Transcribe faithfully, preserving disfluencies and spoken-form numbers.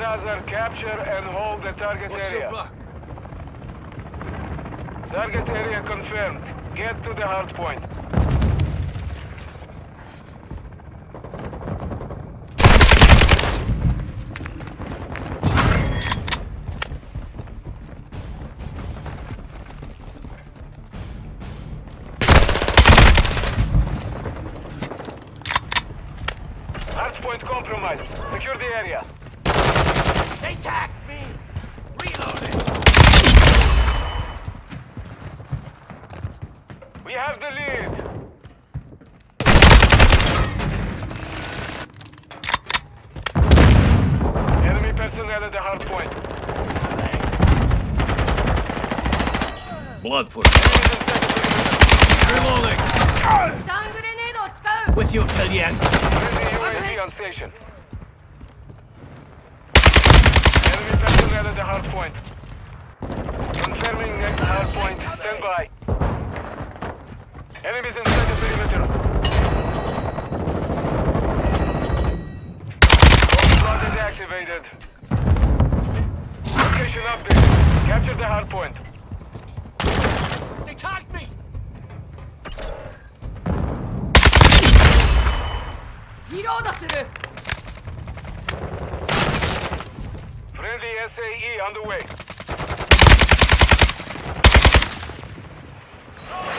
Gaza, capture and hold the target What's area. your back? Target area confirmed. Get to the hard point. Hardpoint compromised. Secure the area. They tagged me! Reloading! We have the lead. Enemy personnel at the hard point. Bloodfoot. Reloading. With you till the end. Friendly U A V on station. Enemy personnel at the hard point. Confirming next hard point. Stand by. Enemies inside the perimeter. Road is activated. Location update. Capture the hard point. They tagged me! Friendly S A E on the way.